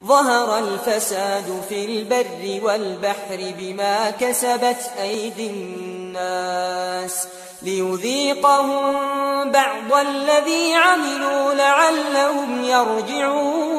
ظهر الفساد في البر والبحر بما كسبت أيدي الناس ليذيقهم بعض الذي عملوا لعلهم يرجعون